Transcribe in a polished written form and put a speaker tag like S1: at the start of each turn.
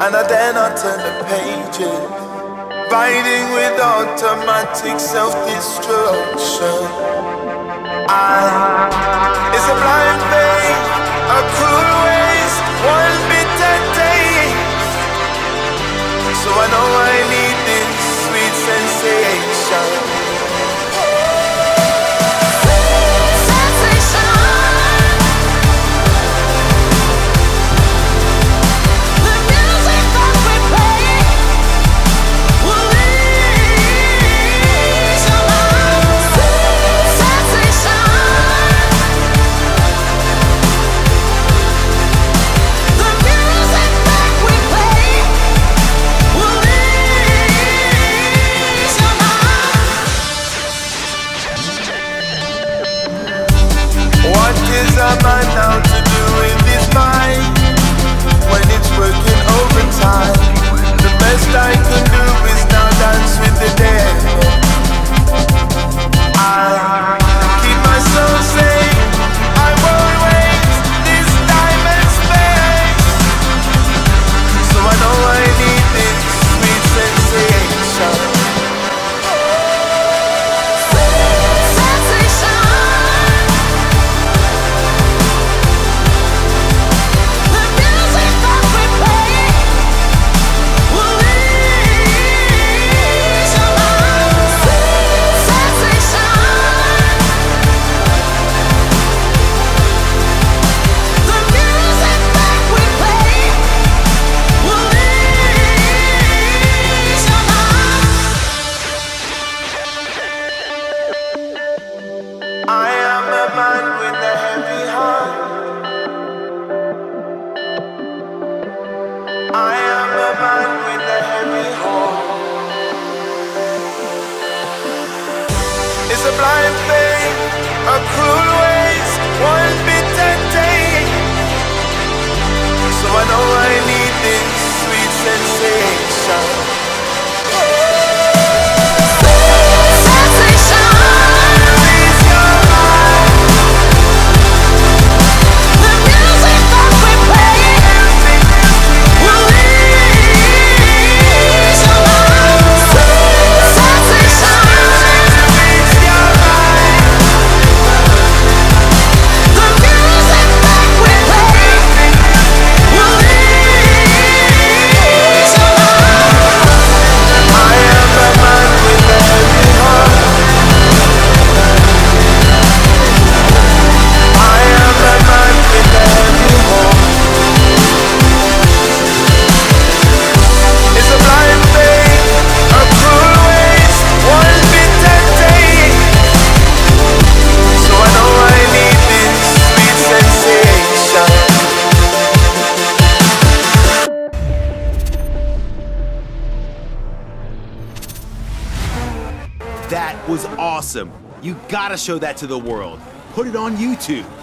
S1: and I dare not turn the pages, biting with automatic self-destruction. It's a blind faith, a cruel waste, one bitter taste. So I know I need this sweet sensation. Is a man now to do with his mind when it's working overtime? The best I can do is now dance with the dead. I keep my soul safe, I won't waste this time and space. So I know I need this sweet sensation. It's a blind faith, a cruel waste, one bitter taste. So I know I need this sweet sensation.
S2: That was awesome. You gotta show that to the world. Put it on YouTube.